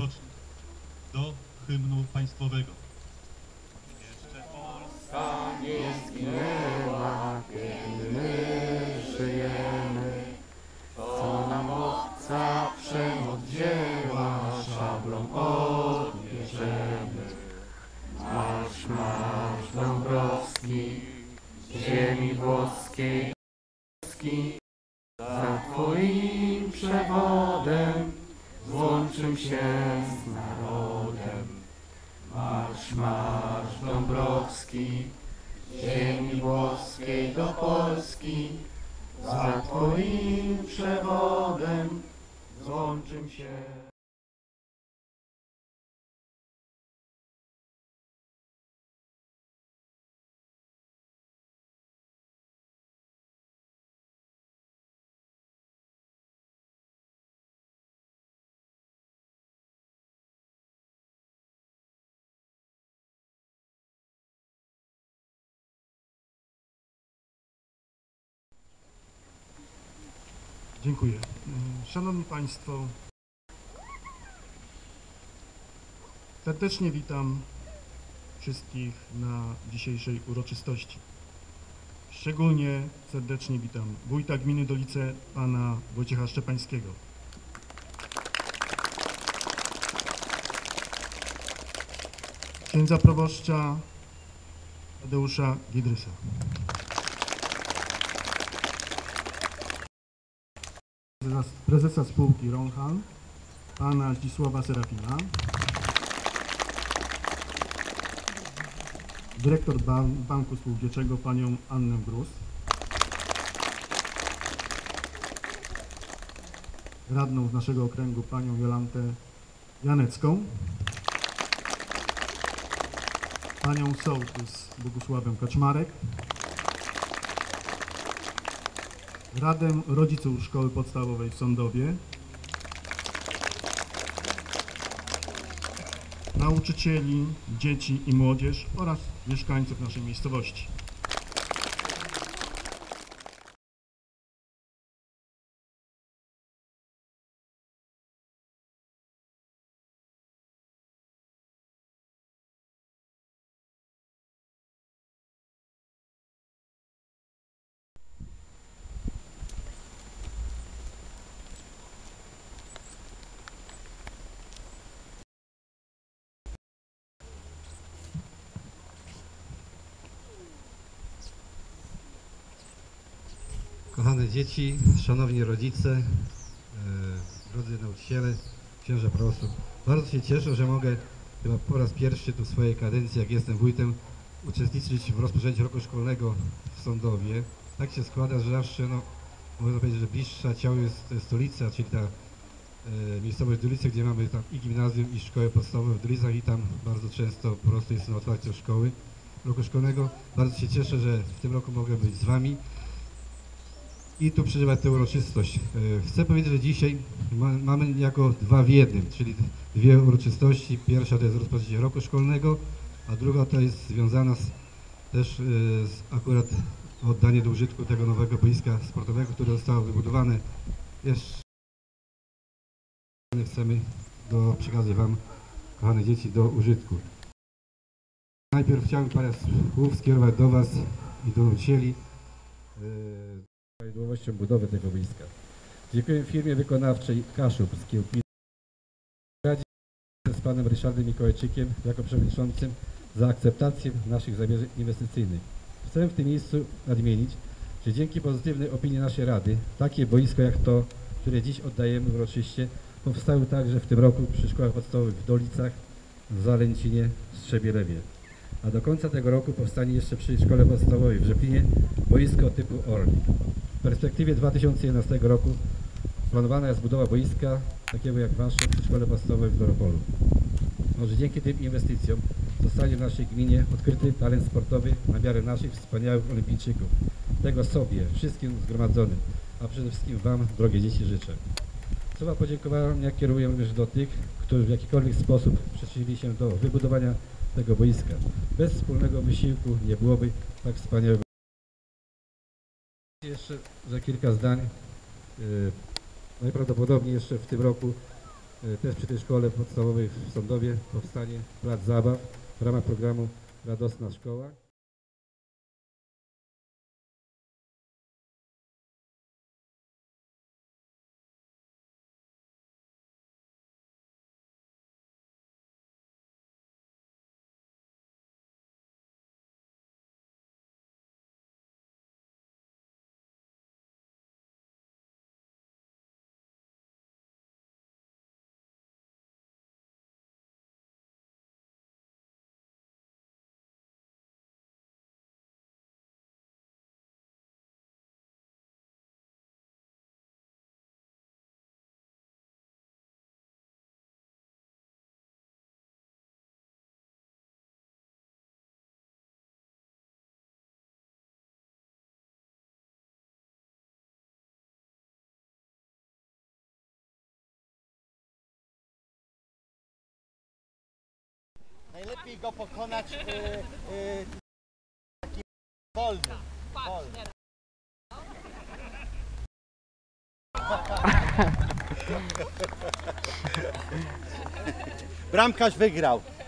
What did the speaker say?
rozpocznie do hymnu państwowego. Jeszcze Polska nie zginęła, kiedy my żyjemy, co nam obca przemoc wzięła, szablą odbierzemy. Marsz, marsz Dąbrowski, ziemi włoskiej, za Twoim przewodem złączył się z narodem. Marsz, marsz Dąbrowski, ziemi włoskiej do Polski, za Twoim przewodem złączył się. Dziękuję. Szanowni Państwo, serdecznie witam wszystkich na dzisiejszej uroczystości. Szczególnie serdecznie witam wójta gminy Dolice, pana Wojciecha Szczepańskiego. Księdza proboszcza Tadeusza Giedrysa. Prezesa spółki Ronhan, pana Zdzisława Serafina, dyrektor Banku Spółdzielczego, panią Annę Grus, radną z naszego okręgu, panią Jolantę Janecką, panią sołtys Bogusławę Kaczmarek, Radę Rodziców Szkoły Podstawowej w Sądowie, nauczycieli, dzieci i młodzież oraz mieszkańców naszej miejscowości. Kochane dzieci, szanowni rodzice, drodzy nauczyciele, księża proboszczu, bardzo się cieszę, że mogę chyba po raz pierwszy tu w swojej kadencji, jak jestem wójtem, uczestniczyć w rozpoczęciu roku szkolnego w Sądowie. Tak się składa, że zawsze, można powiedzieć, że bliższa ciału jest stolica, czyli ta miejscowość Dolice, gdzie mamy tam i gimnazjum, i szkołę podstawową w Dolicach, i tam bardzo często po prostu jest na otwarciu szkoły roku szkolnego. Bardzo się cieszę, że w tym roku mogę być z Wami i tu przeżywać tę uroczystość. Chcę powiedzieć, że dzisiaj mamy jako dwa w jednym, czyli dwie uroczystości. Pierwsza to jest rozpoczęcie roku szkolnego, a druga to jest związana też z akurat oddanie do użytku tego nowego boiska sportowego, które zostało wybudowane. Jeszcze chcemy przekazać Wam, kochane dzieci, do użytku. Najpierw chciałbym parę słów skierować do Was i do nauczycieli prawidłowością budowy tego boiska. Dziękuję firmie wykonawczej Kaszub z Kiełpina z panem Ryszardem Mikołajczykiem jako przewodniczącym za akceptację naszych zamierzeń inwestycyjnych. Chcę w tym miejscu nadmienić, że dzięki pozytywnej opinii naszej Rady takie boisko jak to, które dziś oddajemy uroczyście, powstały także w tym roku przy szkołach podstawowych w Dolicach, w Zalęcinie, w Strzebielewie. A do końca tego roku powstanie jeszcze przy szkole podstawowej w Rzeplinie boisko typu Orlik. W perspektywie 2011 roku planowana jest budowa boiska takiego jak wasze przy szkole podstawowej w Doropolu. Może dzięki tym inwestycjom zostanie w naszej gminie odkryty talent sportowy na miarę naszych wspaniałych olimpijczyków. Tego sobie, wszystkim zgromadzonym, a przede wszystkim Wam, drogie dzieci, życzę. Słowa podziękowania kieruję również do tych, którzy w jakikolwiek sposób przyczynili się do wybudowania tego boiska. Bez wspólnego wysiłku nie byłoby tak wspaniałego. Jeszcze za kilka zdań. Najprawdopodobniej jeszcze w tym roku Też przy tej szkole podstawowej w Sądowie powstanie plac zabaw w ramach programu Radosna Szkoła. Najlepiej go pokonać takim wolnym. Bramkarz wygrał.